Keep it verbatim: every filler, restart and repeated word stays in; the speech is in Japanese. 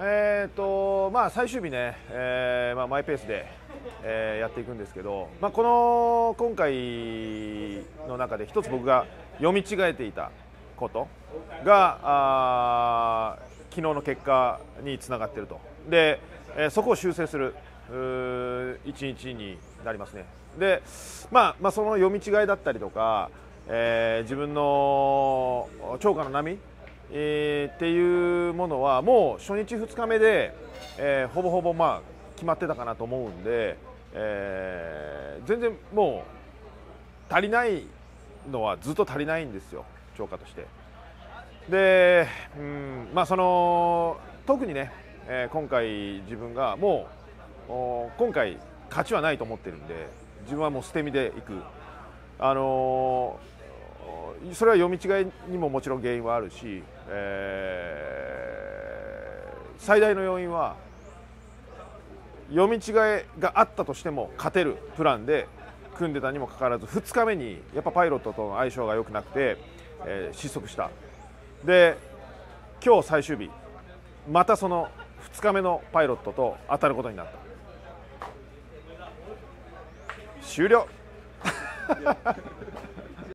えーとまあ、最終日ね、えーまあ、マイペースで、えーやっていくんですけど、まあ、この今回の中で一つ僕が読み違えていたことがあ昨日の結果につながっていると。で、えーそこを修正する一日になりますね。で、まあ、まあその読み違いだったりとか、えー自分の超過の波えーっていうものはもう初日ふつかめで、えーほぼほぼまあ決まってたかなと思うんで、えー全然もう足りないのはずっと足りないんですよ、超過として。で、うんまあ、その特にね、えー今回自分がもうお今回勝ちはないと思ってるんで、自分はもう捨て身でいく。あのーそれは読み違いにももちろん原因はあるし、えー最大の要因は読み違いがあったとしても勝てるプランで組んでたにもかかわらず、ふつかめにやっぱパイロットとの相性が良くなくて、えー失速した。で、今日最終日またそのふつかめのパイロットと当たることになった。終了